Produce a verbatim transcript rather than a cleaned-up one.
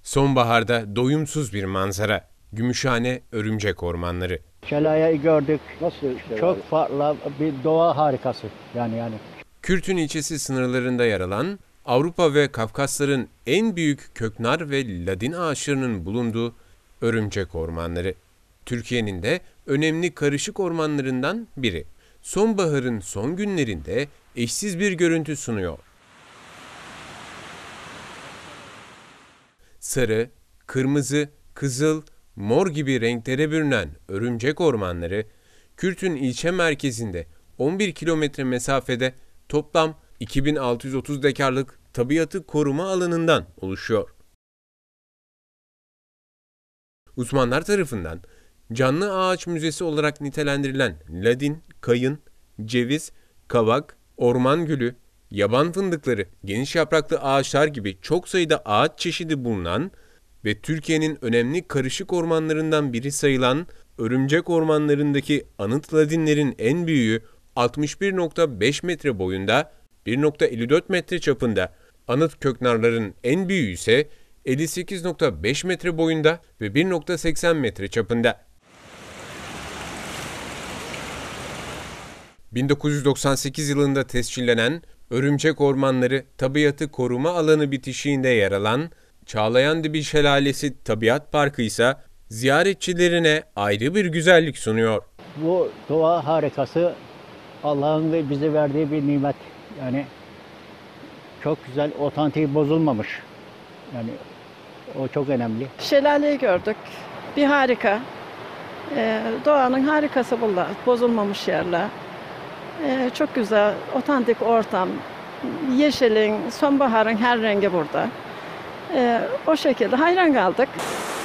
Sonbaharda doyumsuz bir manzara. Gümüşhane örümcek ormanları. Şelaleyi gördük. Nasıl şelale? Çok farklı bir doğa harikası. Yani yani. Kürtün ilçesi sınırlarında yer alan, Avrupa ve Kafkasların en büyük köknar ve ladin ağaçlarının bulunduğu örümcek ormanları. Türkiye'nin de önemli karışık ormanlarından biri. Sonbaharın son günlerinde eşsiz bir görüntü sunuyor. Sarı, kırmızı, kızıl, mor gibi renklere bürünen örümcek ormanları, Kürtün ilçe merkezinde on bir kilometre mesafede toplam iki bin altı yüz otuz dekarlık tabiatı koruma alanından oluşuyor. Uzmanlar tarafından canlı ağaç müzesi olarak nitelendirilen ladin, kayın, ceviz, kavak, orman gülü, yaban fındıkları, geniş yapraklı ağaçlar gibi çok sayıda ağaç çeşidi bulunan ve Türkiye'nin önemli karışık ormanlarından biri sayılan örümcek ormanlarındaki anıt ladinlerin en büyüğü altmış bir nokta beş metre boyunda, bir nokta elli dört metre çapında, anıt köknarların en büyüğü ise elli sekiz nokta beş metre boyunda ve bir nokta seksen metre çapında. bin dokuz yüz doksan sekiz yılında tescillenen Örümcek Ormanları Tabiatı Koruma Alanı bitişiğinde yer alan Çağlayandibi Şelalesi Tabiat Parkı ise ziyaretçilerine ayrı bir güzellik sunuyor. Bu doğa harikası Allah'ın bize verdiği bir nimet. Yani çok güzel, otantiği bozulmamış. Yani o çok önemli. Şelaleyi gördük. Bir harika. Ee, doğanın harikası bunlar. Bozulmamış yerler. Ee, çok güzel, otantik ortam. Yeşilin, sonbaharın her rengi burada. Ee, o şekilde hayran kaldık.